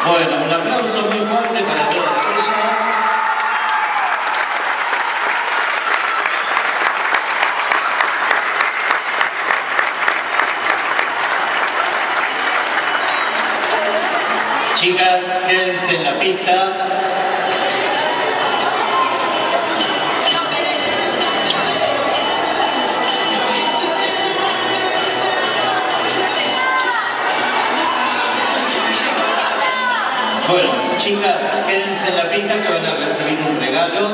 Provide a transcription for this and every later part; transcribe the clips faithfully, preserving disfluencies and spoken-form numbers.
Bueno, un aplauso muy fuerte para todas ellas. Chicas, quédense en la pista. Bueno, chicas, quédense en la pista que van a recibir un regalo.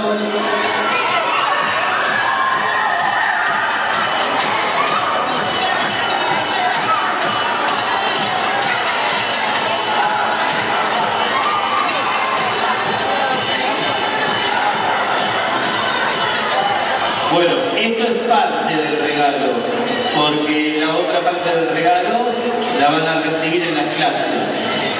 Bueno, esto es parte del regalo, porque la otra parte del regalo la van a recibir en las clases.